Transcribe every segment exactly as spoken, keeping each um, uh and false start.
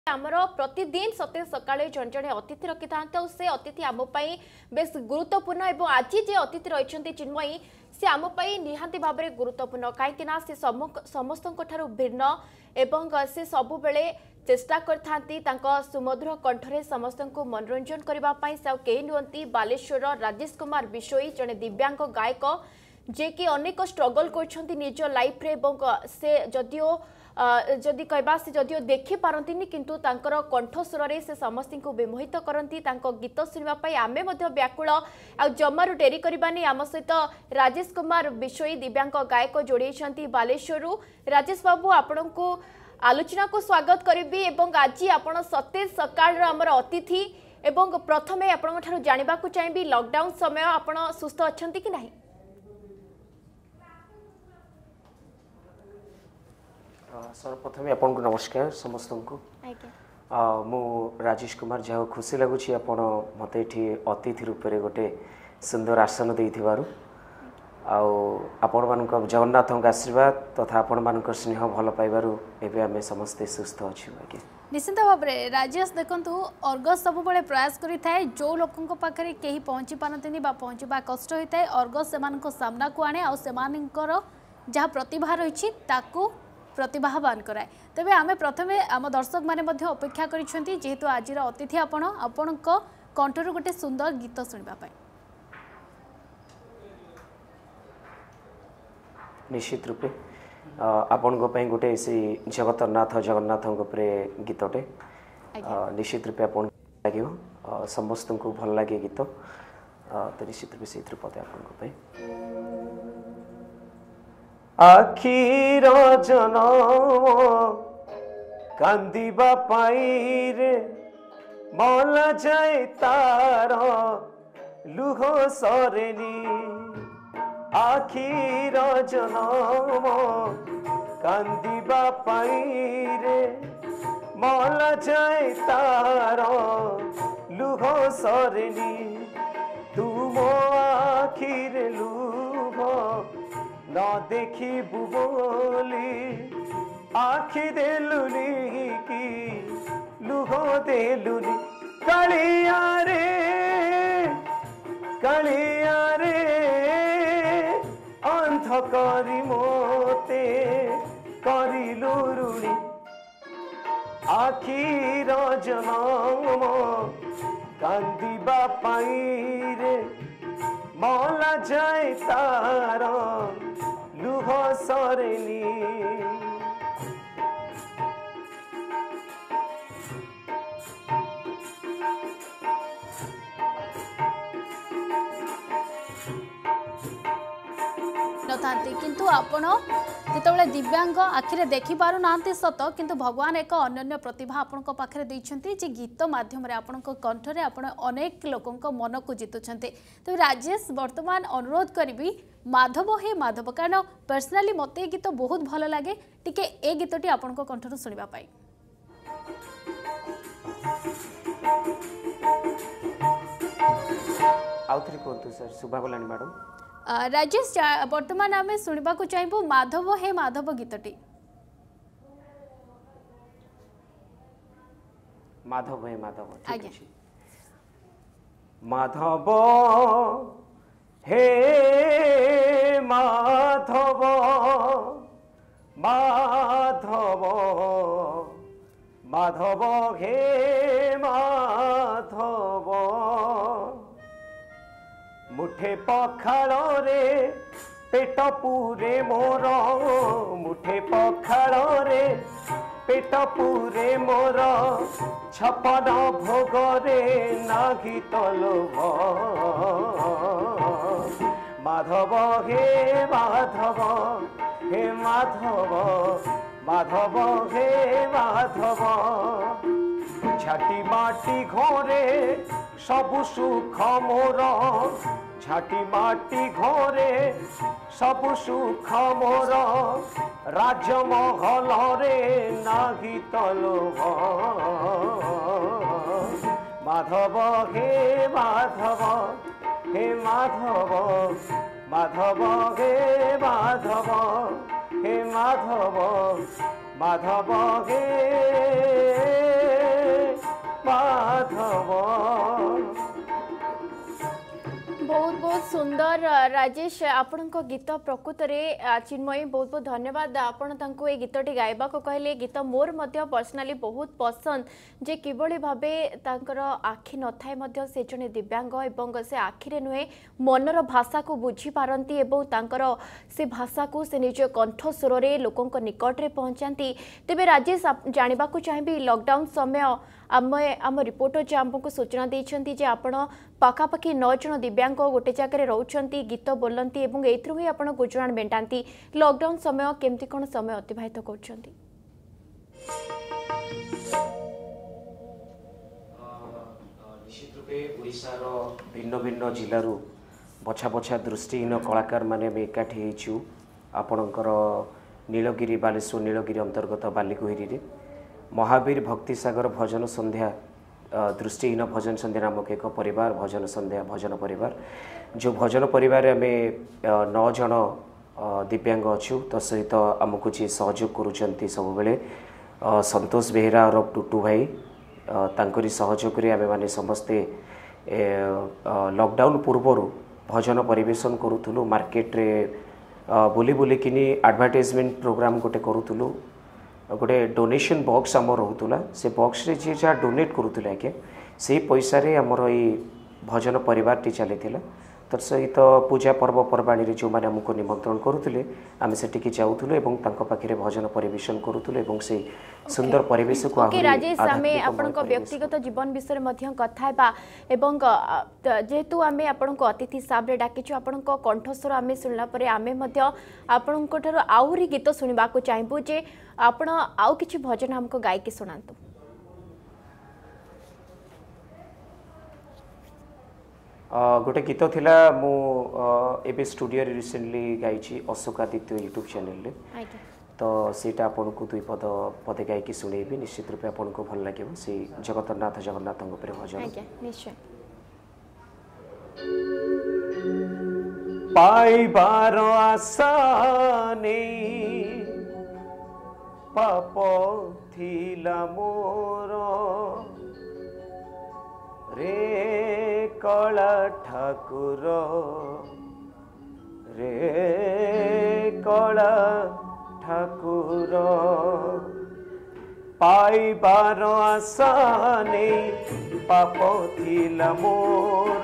आमर प्रतिदिन सत्य सकाळे जन जन अतिथि रखि था से अतिथि आम बेस गुरुत्वपूर्ण एवं आज जे अतिथि रही चिन्मयी से आम निहांती भाव में गुरुत्वपूर्ण कहीं से समस्त भिन्न एवं से सबु बेले चेष्टा करता सुमधुर कंठरे समस्त को मनोरंजन करने से कई नुहति बालेश्वर राजेश कुमार बिशोई जड़े दिव्यांग गायक जे कि अनेक स्ट्रगल कर निज लाइफ रे से जदियो जदि कहबा से जदियो देखि पारंतिनी किंतु तांकर कंठस्वर रे से समस्त को विमोहित करती गीत शुणापी आमे व्याकुल आ जमारू डेरी करबानी आम सहित राजेश कुमार बिशोई दिव्यांग गायक जोड़ी बालेश्वर राजेश बाबू आपण को आलोचना को स्वागत करी एवं आज आपण सतेज सकाळ आमर अतिथि एवं प्रथमे आपण ठारू जानिबा को चाहिबी लॉकडाउन समय आपण सुस्थ अछंती कि नहीं? सर्वप्रथम आपन को नमस्कार समस्त को मु राजेश कुमार जहाँ खुशी लगुच मत ये अतिथि रूप में गोटे सुंदर आसन देथिबारु आपण मान जगन्नाथ आशीर्वाद तथा आपण मान स्नेह भल पाइबारु एबे आमे समस्ते सुस्थ अच्छे आज्ञा निश्चित भाव में राजेश देखु अर्गस सब बड़े प्रयास करें जो लोकों पाखे कहीं पहुँची पारती पहुँचवा कष्ट होता है अर्गस से सामना को आने आउ से जहाँ प्रतिभा रही प्रतिभावान कराए तेबे आमे प्रथमे आम दर्शक माने मध्य अपेक्षा करिसेंती जेहेतु आज अतिथि आपण आपण कंठरू गोटे सुंदर गीत सुनिबा पाई निश्चित रूपे आपण को पई गोटे से जगतनाथ जगन्नाथ उपरे गीतटे निश्चित रूपे आपण लागियो समस्त को भल लागे गीत तो निश्चित रूपे से पते आपण को पई आखिर जनम कांदिबा पाई रे मला जाए तार लुह सरेनी आखिर जनम कांदिबा पाई रे मला जाए तार लुह सरेनी तुम आखिर लुह न देखी बोली आखि देलुनी की लुह देलुनी कालिया रे कालिया रे अंध करी मोते करिलु रुणी आखिर जनम कांदिबा पाई रे मला जाए तार लुह सरेनी नथांती किंतु आपण जितेबाला दिव्यांग आखिरे देखि पारु नांती सत किंतु भगवान एक अनन्य प्रतिभा आपण पाखे देइछंती जे गीत माध्यम रे आपण कंठरे आपण अनेक लोकंक मन को जितुछंती। तो राजेश वर्तमान अनुरोध करी माधव हे माधव कारण पर्सनाली मते गीत बहुत भल लगे टिके ए गीतटी आपण कंठर सुनिबा पाई आउथरी कोंतु सर सुबा गलानी मैडम राजेश वर्तमान आम शुणा चाहबू माधव हे माधव गीतटी माधव हे माधव ठीक अछि माधव हे माधव माधव माधव हे माधव मुठे पखाल रे पेट पूरे मोर मुठे पखाल रे पेट पूरे मोर छपन भोग रे नागी तलोभ माधव हे माधव हे माधव माधव हे माधव छाटी माटी घरे सबु सुख मोर छाटी माटी घरे सबु सुख मोर राजमहल रे नागी तलोभ माधव हे माधव हे माधव माधव हे माधव हे माधव माधव हे माधव। बहुत बहुत सुंदर राजेश आपण गीत प्रकृत में चिन्मयी बहुत बहुत धन्यवाद आपण तांको ए गीतटी गायबा को कहले गीत मोर मध्य पर्सनाली बहुत पसंद जे किबळी भाबे तांकर आखि न थाए मध्य से जने दिव्यांग एवं से आखिरे नुहे मनर भाषा को बुझी पारंती एवं तांकर से भाषा को से निज कंठ स्वर रे लोकों को निकट रे पहुंचाती। तेबे राजेश जानिबा को चाहिबी लॉकडाउन समय आम आम रिपोर्टर जे आमको सूचना देइछंती जे आपण पाखापाखि नौ जन दिव्यांग गोटे जगह रोचंती गीत बोलती एवं एथरू ही आपण गुजराण मेंटाती लॉकडाउन समय केमती कोन समय अतिबाहित करछंती? निश्चित रूपे ओडिशा रो भिन्न भिन्न जिल्लारू बछा बछा दृष्टिहीन कलाकार माने एकाठी हेचु आपणकर नीलगिरी बालेश्वर नीलगिरी अंतर्गत बालिकुहिरी रे महावीर भक्ति सागर भजन संध्या दृष्टिहीन भजन संध्या नामक एक परिवार भजन संध्या भजन परिवार जो भजन परिवार आम नौ जन दिव्यांग अच्छु तो सहित आमको जी सहयोग करुँच सब बेले संतोष बेहेरा और टुटू भाई तांकरी सहयोग आम मैंने समस्ते लॉकडाउन पूर्वर भजन परिवेशन करूँ मार्केट रे बुली बुली किनी एडवर्टाइजमेंट प्रोग्राम गोटे करूँ गोटे डोनेशन बॉक्स आम रोला से बॉक्स रे जी जहाँ डोनेट करुले आगे से पैसा रे आमर ये भजन परिवार टी चली तर सहित पूजा पर्वपर्वाणी जो मैंने आमको निमंत्रण करुले आम से जाऊँ पाखे भजन परिवेशन करुले से सुंदर परिवेश को ओके राजेश आमे आपन को व्यक्तिगत जीवन विषय मध्य कथा हेबा एवं जेहेतु आमे आपन को अतिथि हिसाब रे डाकिछु आपन को कंठस्वर आमे सुनला परे आमे मध्य आपन को ठरो आउरी गीत सुनिबा को चाहबो जे आपन आउ किछि भजन हमको गाय के सुनांतु। गोटे गीत थिला मु एबे स्टूडियो रे रिसेंटली गाइछि अशोकादित्य यूट्यूब चैनल रे तो सीटा आपन को दुई पद पदे गाय की सुनेबी निश्चित रूप आपन को भल लागिबो से जगतनाथ जगन्नाथଙ୍କ ଉପରେ भजन आज्ञा निश्चय पाइबार आशा नहीं पाप थिला मोर रे कला ठाकुर रे कला ठाकुर पाइबार आशा नहीं पाप थिला मोर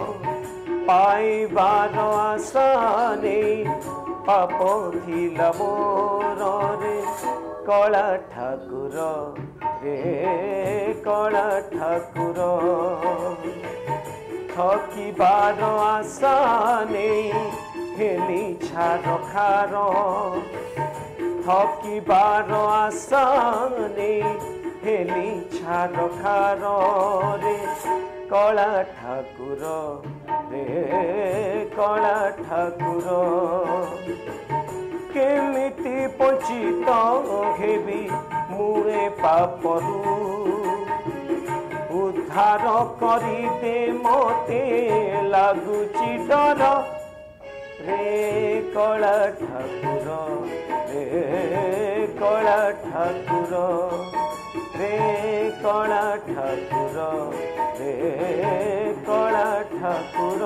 पाइबार आशा नहीं पाप थिला मोर रे कला ठाकुर रे कला ठाकुर थकिबार आशा नहीं हेली छार खार थकिबार आशा नहीं हेली छार खार रे कला ठाकुर रे कला ठाकुर केमिति पचित हेबी मुए पापरू उद्धार करी दे मते लागुची डर रे कला ठाकुर रे कला ठाकुर रे कला ठाकुर रे कला ठाकुर।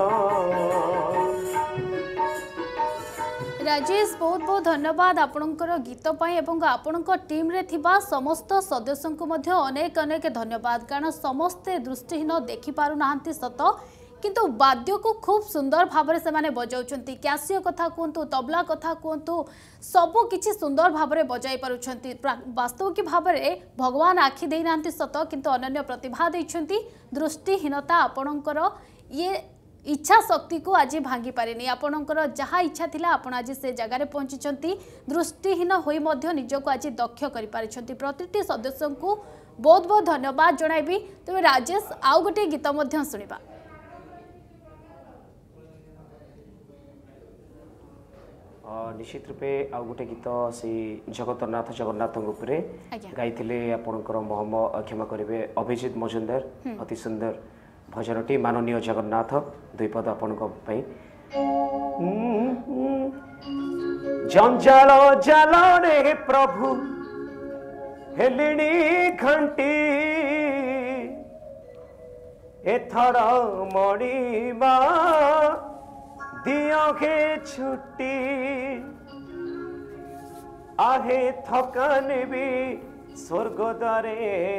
राजेश बहुत बहुत धन्यवाद आपणकर गीत पाई एवं आपणक टीम रे थिबा समस्त सदस्यों को मध्य अनेक अनेक धन्यवाद कारण समस्ते दृष्टिहीन देखि पारु नाहंती सत किंतु वाद्य को खूब सुंदर भाव से माने बजाउछंती कैसियो कथा कहतु तबला कथा कहतु सबु किछि सुंदर भाव में बजाई पारुछंती वास्तव की भाव में भगवान आखि दे नाहंती सत किंतु अनन्य प्रतिभा दैछंती दृष्टिहीनता आपणकर ये इच्छा शक्ति को आज भांगी पारेनी आपणकर जहाँ इच्छा थिला आपण आज से जगार पहुंची दृष्टिहीन होई मध्य निजको आज दक्ष करि पारिछंती प्रतिटी सदस्य को बहुत बहुत धन्यवाद जणाइबी। तबे राजेश आउ गोटे गीत मध्य सुनिबा निश्चित रूपे आउ गोटे गीत से जगतनाथ जगन्नाथ गाइथिले आपणकर मोहम्मद क्षमा करेंगे अभिजित मजुमदार अति सुंदर भजनटी माननीय जगन्नाथ द्विपद आपण जंजाल जाल रे प्रभु हेलिणी घंटी एथर मणिमा दियो के छुट्टी आहे थकान भी स्वर्ग द्वारे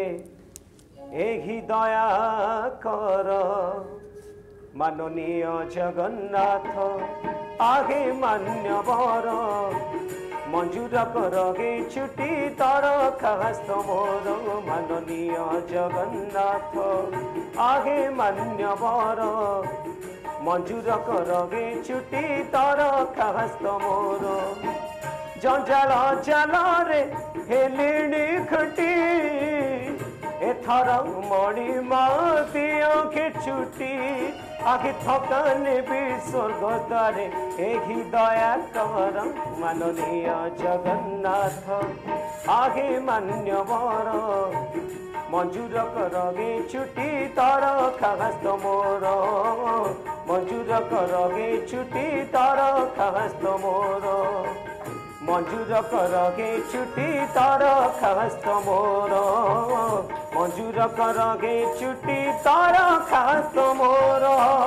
एही दया कर माननीय जगन्नाथ आगे मान्यवर मंजूर कर गे छुट्टी तर खास्त मोर माननीय जगन्नाथ आगे मान्यवर मंजूर कर गे छुट्टी तर खास्त मोर जंजाल जाल रे हेलिणी खटी एथर मणिमा दियो के छुट्टी आगे थकान भी स्वर्ग द्वारे एही दया कर माननीय जगन्नाथ आगे मान्यवर मंजूर कर गे छुट्टी तर खास्त मोर मंजूर कर गे छुट्टी तर खास्त मोर मंजूर कर गे छुट्टी तर खास्त मोर मंजूर कर गे छुट्टी तर खास्त मोर।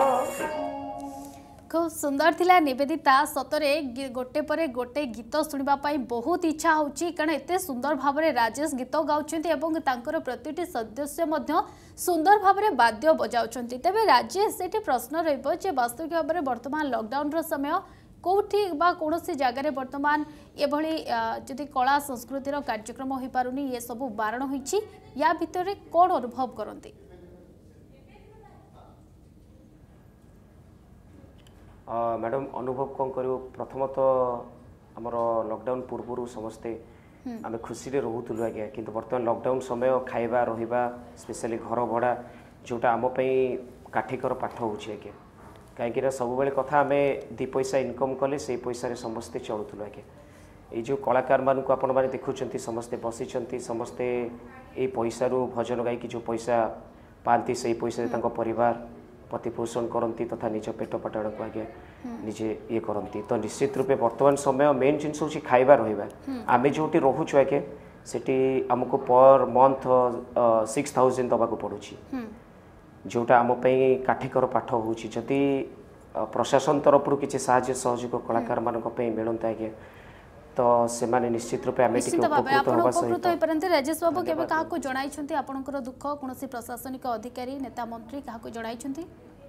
खूब सुंदर थिला निवेदिता सतरे गोटे पर गोटे गीत शुणा बहुत इच्छा होची कारण एते सुंदर भाव में राजेश गीत गाउछन्ती एवं तांकर प्रतिटी सदस्य मध्य सुंदर भाव में वाद्य बजाउछन्ती। तेबे राजेश सेठी प्रश्न रहिबो जे वास्तविक भाव में वर्तमान लॉकडाउन रो समय कौटी बा कौनसी जगार बर्तमान एभली जदि कला संस्कृतिर कार्यक्रम हो पारुनी ये सब बारण होइछि या भितर कौन अनुभव करती? मैडम अनुभव कौन करूँ प्रथमत आमर लॉकडाउन पूर्व समस्ते आम खुशी रोलु आज्ञा कि बर्तमान लॉकडाउन समय खाइबा रहिबा स्पेशली घर भड़ा जोटा आम काठिकर पाठ होछि आज्ञा कहीं सब बेले कथा आम दी पैसा इनकम कले से पैसा समस्ते चलुलु आज्ञा ये जो कलाकार मानक आपण मैंने देखुं समस्ते बसी समस्ते ये पैसा रू भजन गायी जो पैसा पाती से पैसा तांको परिवार प्रतिपोषण करती तथा निज पेट पाटण को आगे निजे ये करती तो निश्चित रूपे वर्तमान समय मेन जिन हूँ खाइबा रहा आम जो रोचु आगे से आमको पर मंथ सिक्स थाउजेंड दवाक पड़ू जोटा आम काठिकर पाठ हो जदि प्रशासन तरफ किसी साहाय्य सहयोग कलाकार मानक मिलता आगे तो से माने निश्चित रूपे आमे टिके उपकृत होबा सहित परंतु राजेश बाबू केबे काहा को जणाई छथि आपनकर दुख कोनोसी प्रशासनिक अधिकारी नेता मंत्री काहा को जणाई छथि?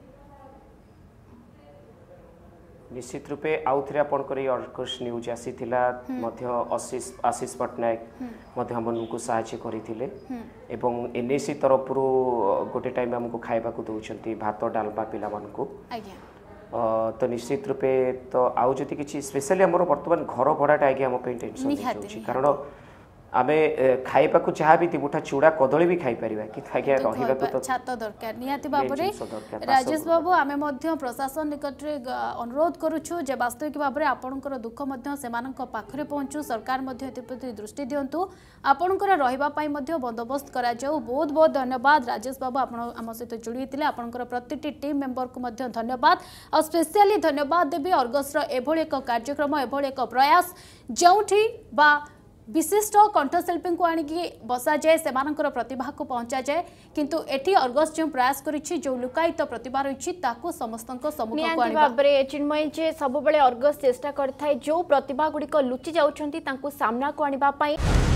निश्चित रूपे आउथरे आपनकर अर्कस न्यूज आसीथिला मध्य आशीष आशीष पटनायक मध्य हमनको सहायता करिथिले एवं एनएसी तरफ रु गोटे टाइम हमको खाइबा को दउछंती भात डालबा पिला मानको आज्ञा तो निश्चित रूपे तो आउ जति किछि स्पेशली हमर वर्तमान घर भड़ाटा आगे हम टेंशन होछि कारण आमे खाइबा को चाहा भी मुठा चूड़ा कदली भी खाई परिबा कि आगे रहिबा को तो छात दरकार निहाती बाबरे राजेश बाबू आमे मध्य प्रशासन निकट रे अनुरोध करूछु जे वास्तविक बाबरे आपनकर दुख मध्य सेमानक पाखरे पहुंचू सरकार मध्य एतिप्रति दृष्टि दियंतु आपनकर रहिबा पई मध्य बंदोबस्त करा जाऊ। बहुत बहुत धन्यवाद राजेश बाबू आपण आम सहित जोड़ी थिले आपनकर प्रतिटी टीम मेंबर को मध्य धन्यवाद और स्पेशली धन्यवाद देबी अर्गस रो एभली एक कार्यक्रम एभली एक प्रयास जोठी बा विशिष्ट कंठशिल्पी को आणिकी बसा जाए से प्रतिभा को पहुंचा जाए किंतु एठी अर्गस जो प्रयास करिछि जो लुकायित प्रतिभा रही ताकू समस्तक सम्मुख भाबरे चिन्मय जे सब बेले अर्गस चेष्टा करथाय जो प्रतिभा गुड़िक लुचि जाउछंती तांकू सामना को आनिबा पई